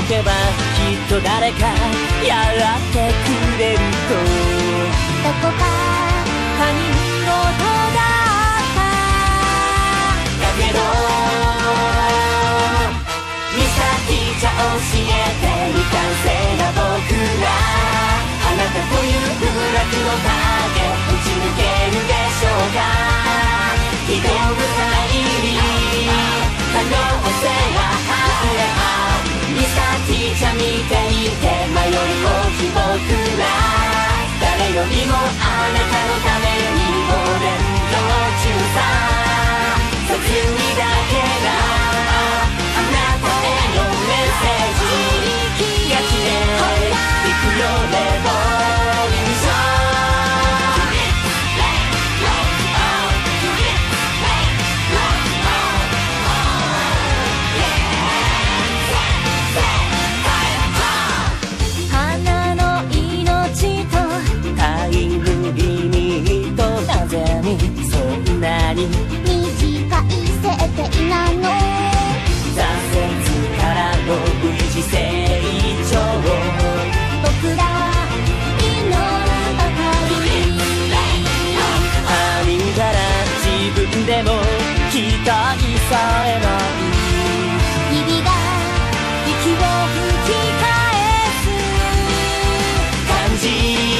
けばきっと誰かやってくれると。 どこか他人事だっただけどミサティじゃ教えて未完成な僕ら、あなたという不落の影打ち抜けるでしょうか。非道無罪に可能性があればミサティじゃ見ていて迷い大きい僕ら、誰よりもあなたのためにも連動中さ。切にだけがあなたへのメッセージ、ガチで行くよレボリューション。 花の命とタイムリミット、なぜにそんなに短い設定なの。 挫折からの V 字成長、 僕ら祈るばかり。 他人から自分でも期待されない日々が息を吹き返す感じ。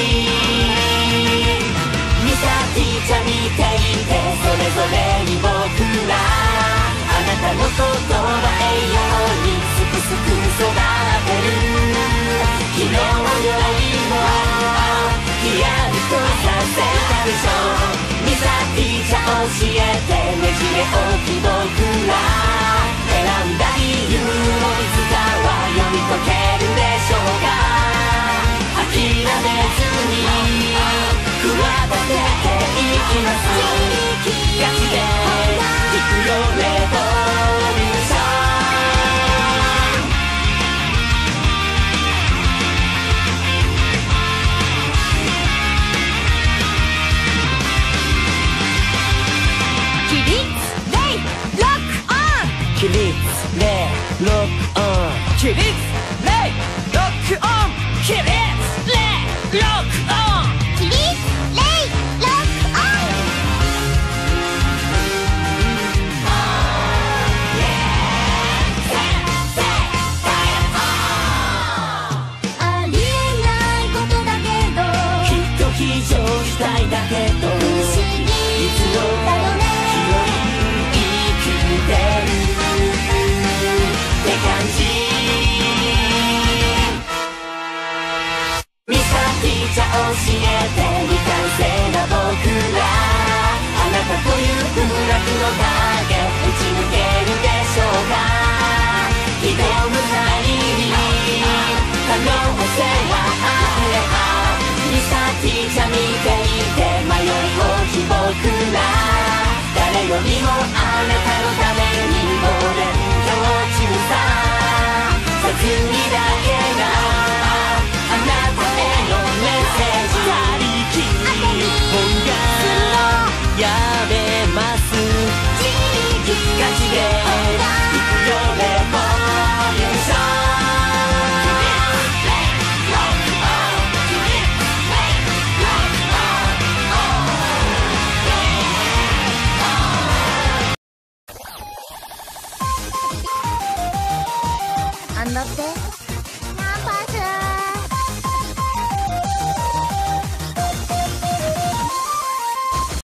ミサティじゃ見ていてそれぞれに僕ら、あなたの言葉栄養にすくすく育てる。昨日よりもヒヤリとさせたでしょう。ミサティじゃ教えてねじれ大きい僕ら、選んだ理由をいつかは読み解けるでしょうか。諦めずに企てていきます。ガチで行くよレボリューション。 起立レイロックオン。 起立レイロックオン。起立レイロックオン。起立レイロックオン。 起立レイロックオン。ありえないことだけどきっと非常事態だけど、 不思議いつのだよね。 日より生きてるって感じ。ミサティじゃ教えて未完成な僕ら、あなたという不落の影打ち抜けるでしょうか。非道無罪に可能性があればミサティじゃ見ていて迷い大きい僕ら、誰よりもあなたのためにも連動中さ。切にだけがあなたへのメッセージ、他力本願やめます。ガチで行くよレボリューション。 あんだって